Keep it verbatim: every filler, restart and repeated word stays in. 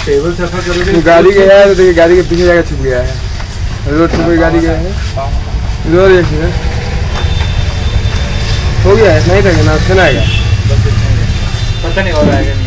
table सफा करोगे गाड़ी गया है तो देखिए गाड़ी के पीछे जाकर छुप गया है रोड से कोई गाड़ी गया है इधर देखिए हो गया है नहीं था ना सुना आएगा पता नहीं हो रहा है